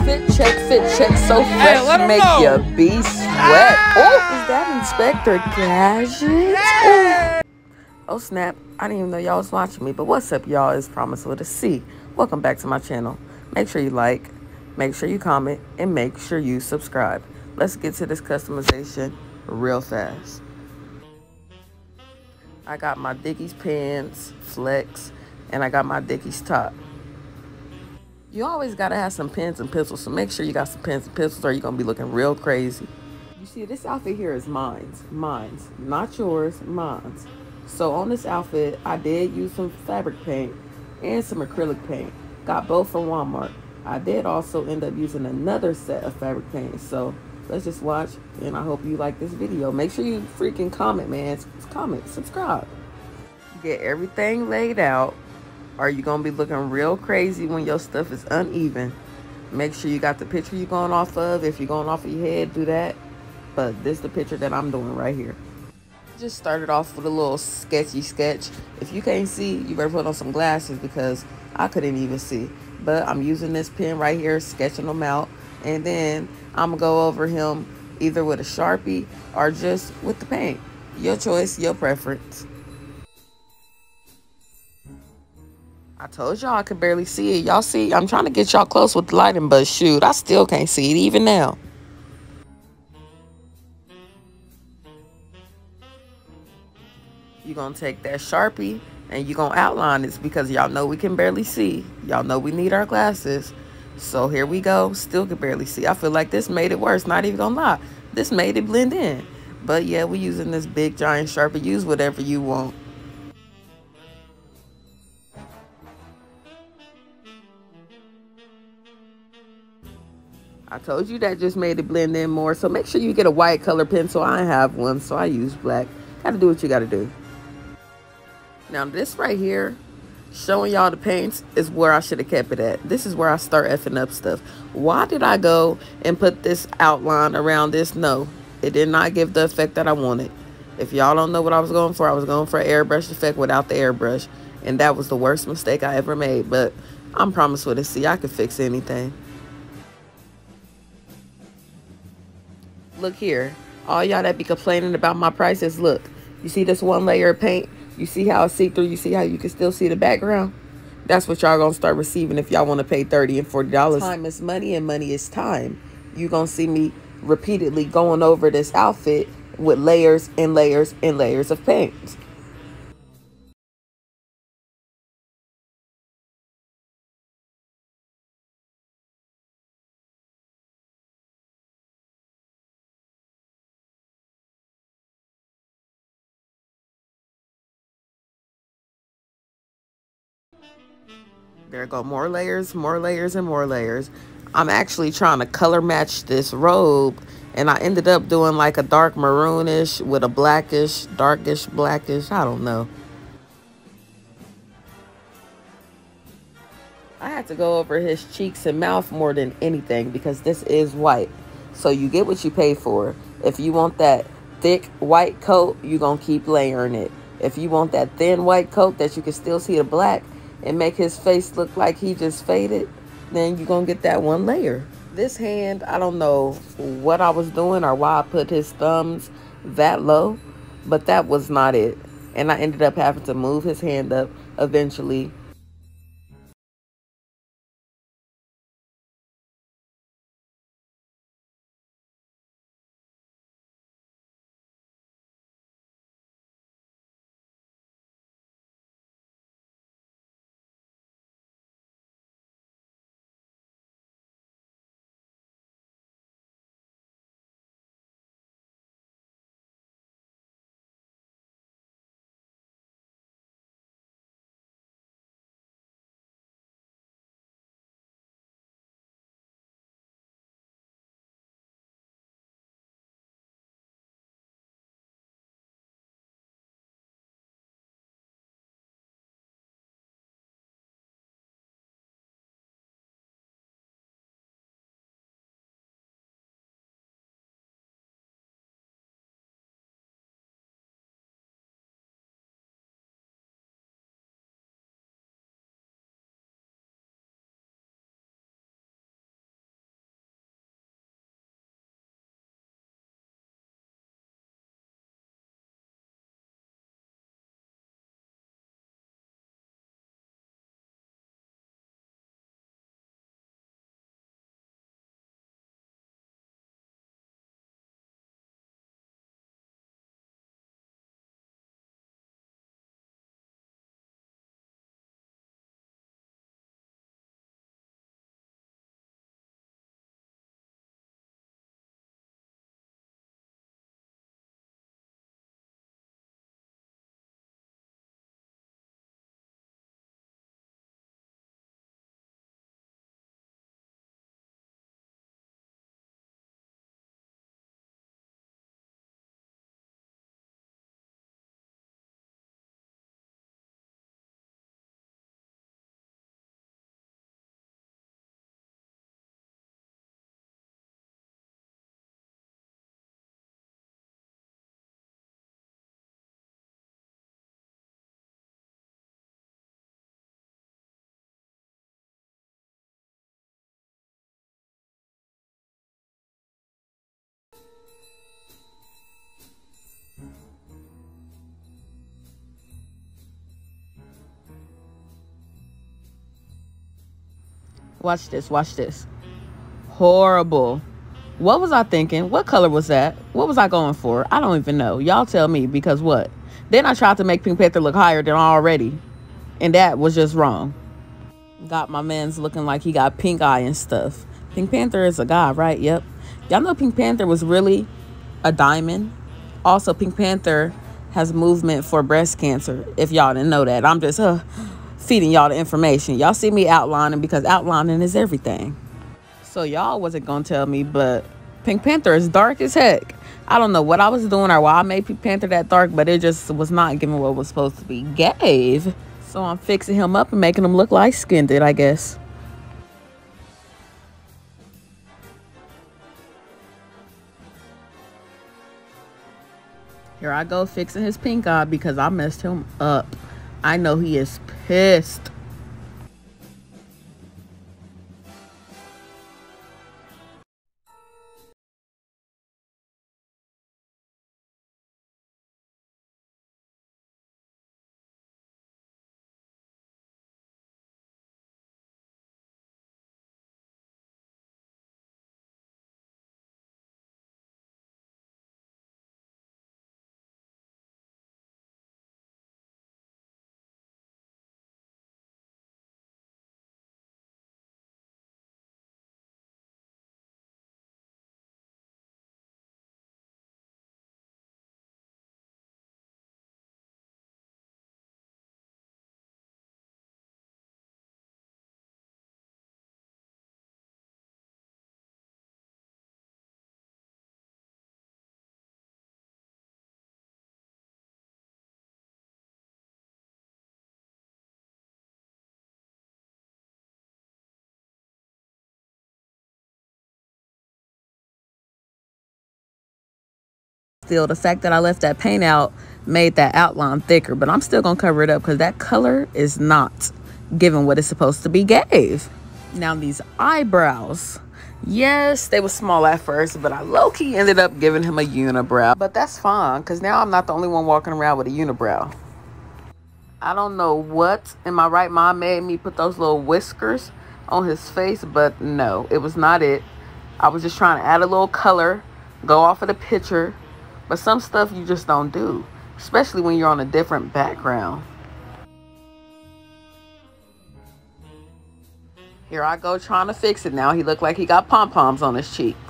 fit check, so fresh, make your bee sweat. Oh, is that Inspector Gadget? Oh. Oh snap, I didn't even know y'all was watching me, but what's up y'all, it's Promise with a C. Welcome back to my channel. Make sure you like, make sure you comment, and make sure you subscribe. Let's get to this customization real fast. I got my Dickies pants, flex, and I got my Dickies top. You always gotta have some pens and pencils, so make sure you got some pens and pencils or you're gonna be looking real crazy. You see, this outfit here is mine's, not yours, mine's. So on this outfit, I did use some fabric paint and some acrylic paint. Got both from Walmart. I did also end up using another set of fabric paint. So let's just watch, and I hope you like this video. Make sure you freaking comment, man. Comment, subscribe. Get everything laid out, or you're gonna be looking real crazy when your stuff is uneven. Make sure you got the picture you're going off of. If you're going off of your head, do that. But this is the picture that I'm doing right here. Just started off with a little sketchy sketch. If you can't see, you better put on some glasses because I couldn't even see. But I'm using this pen right here, sketching them out. And then I'm gonna go over him either with a Sharpie or just with the paint. Your choice, your preference. I told y'all I could barely see it. Y'all see, I'm trying to get y'all close with the lighting, but shoot, I still can't see it even now. You're going to take that Sharpie and you're going to outline this because y'all know we can barely see. Y'all know we need our glasses. So here we go. Still can barely see. I feel like this made it worse. Not even going to lie. This made it blend in. But yeah, we're using this big giant Sharpie. Use whatever you want. I told you that just made it blend in more. So make sure you get a white color pencil. I have one, so I use black. Got to do what you got to do. Now this right here, showing y'all the paints, is where I should have kept it at. This is where I start effing up stuff. Why did I go and put this outline around this? No, it did not give the effect that I wanted. If y'all don't know what I was going for an airbrush effect without the airbrush. And that was the worst mistake I ever made. But I'm Promised with a C. I could fix anything. Look here. All y'all that be complaining about my prices, look. You see this one layer of paint? You see how it's see-through? You see how you can still see the background? That's what y'all gonna start receiving if y'all want to pay $30 and $40. Time is money and money is time. You gonna see me repeatedly going over this outfit with layers and layers and layers of paint. There go more layers, and more layers. I'm actually trying to color match this robe, and I ended up doing like a dark maroonish with a blackish, darkish, blackish, I don't know. I had to go over his cheeks and mouth more than anything because this is white. So you get what you pay for. If you want that thick white coat, you're going to keep layering it. If you want that thin white coat that you can still see the black and make his face look like he just faded, then you're going to get that one layer. This hand, I don't know what I was doing or why I put his thumbs that low, but that was not it. And I ended up having to move his hand up eventually. Watch this, watch this. Horrible. What was I thinking? What color was that? What was I going for? I don't even know. Y'all tell me, because what? Then I tried to make Pink Panther look higher than already, and that was just wrong. Got my man's looking like he got pink eye and stuff. Pink Panther is a guy, right? Yep. Y'all know Pink Panther was really a diamond. Also, Pink Panther has movement for breast cancer, if y'all didn't know that. I'm just feeding y'all the information. Y'all see me outlining because outlining is everything. So y'all wasn't gonna tell me, but Pink Panther is dark as heck. I don't know what I was doing or why I made Pink Panther that dark, but it just was not giving what was supposed to be gave. So I'm fixing him up and making him look light-skinned, I guess. Here I go fixing his pink eye because I messed him up. I know he is pissed. Still, the fact that I left that paint out made that outline thicker, but I'm still gonna cover it up because that color is not giving what it's supposed to be gave. Now these eyebrows, yes, they were small at first, but I low-key ended up giving him a unibrow. But that's fine because now I'm not the only one walking around with a unibrow. I don't know what in my right mind made me put those little whiskers on his face, but no, it was not it. I was just trying to add a little color, go off of the picture. But some stuff you just don't do, especially when you're on a different background. Here I go trying to fix it now. He looked like he got pom-poms on his cheeks.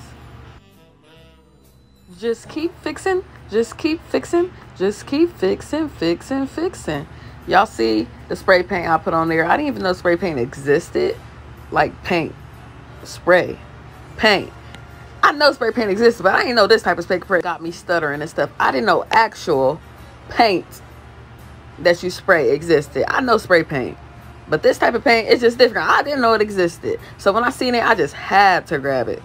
Just keep fixing, just keep fixing, just keep fixing, fixing. Y'all see the spray paint I put on there? I didn't even know spray paint existed. Like paint, spray, paint. I know spray paint exists, but I didn't know this type of spray paint got me stuttering and stuff. I didn't know actual paint that you spray existed. I know spray paint, but this type of paint is just different. I didn't know it existed. So when I seen it, I just had to grab it.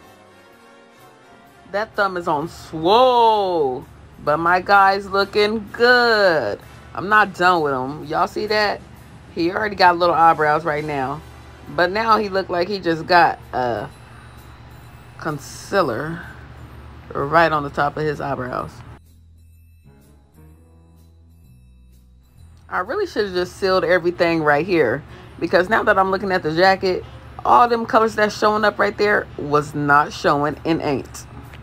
That thumb is on swole, but my guy's looking good. I'm not done with him. Y'all see that? He already got little eyebrows right now, but now he looked like he just got concealer right on the top of his eyebrows. I really should have just sealed everything right here, because now that I'm looking at the jacket, all them colors that's showing up right there was not showing and ain't.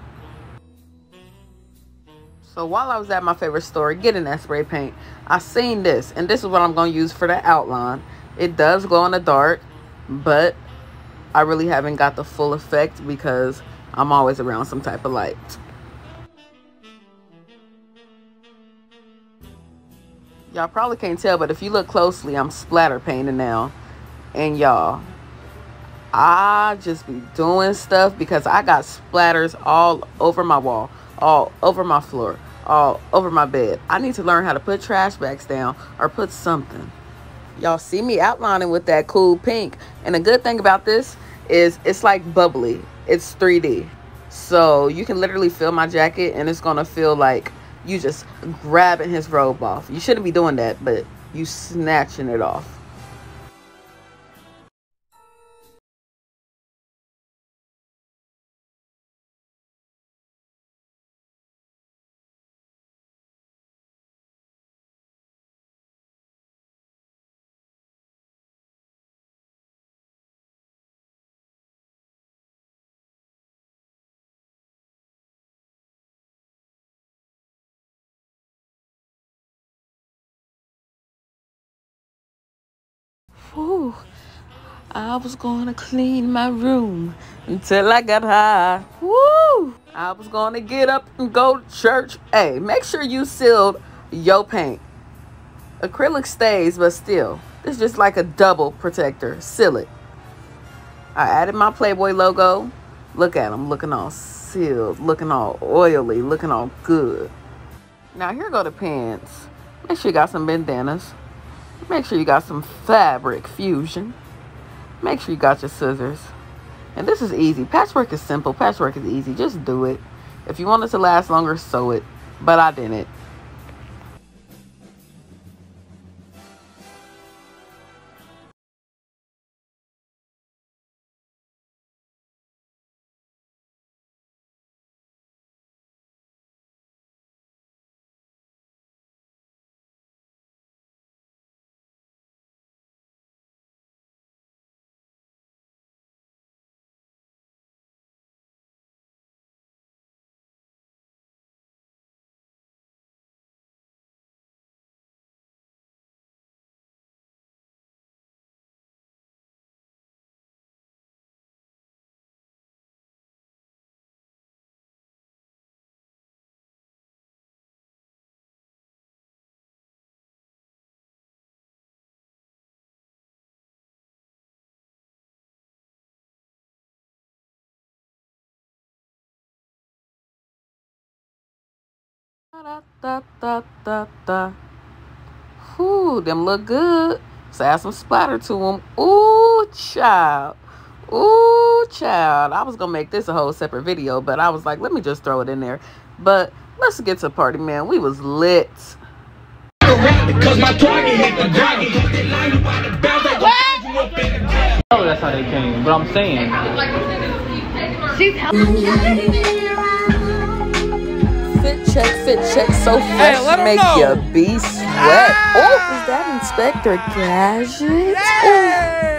So while I was at my favorite store getting that spray paint, I seen this, and this is what I'm going to use for the outline. It does glow in the dark, but I really haven't got the full effect because I'm always around some type of light. Y'all probably can't tell, but if you look closely, I'm splatter painting now. And y'all, I just be doing stuff because I got splatters all over my wall, all over my floor, all over my bed. I need to learn how to put trash bags down or put something. Y'all see me outlining with that cool pink. And the good thing about this is it's like bubbly. It's 3D. So you can literally feel my jacket and it's going to feel like you just grabbing his robe off. You shouldn't be doing that, but you snatching it off. Whew. I was gonna clean my room until I got high. Woo! I was gonna get up and go to church. Hey, make sure you sealed your paint. Acrylic stays, but still, it's just like a double protector. Seal it. I added my Playboy logo. Look at them, looking all sealed, looking all oily, looking all good. Now here go the pants. Make sure you got some bandanas. Make sure you got some fabric fusion. Make sure you got your scissors. And this is easy. Patchwork is simple. Patchwork is easy. Just do it. If you want it to last longer, sew it. But I didn't. Da, da, da, da, da. Whew, them look good. So add some splatter to them. Ooh, child. Ooh, child. I was going to make this a whole separate video, but I was like, let me just throw it in there. But let's get to the party, man. We was lit. Because my target hit the ground. Oh, that's how they came. But I'm saying. Fit check, so fresh, make your bee sweat. Oh, is that Inspector Gadget? Oh.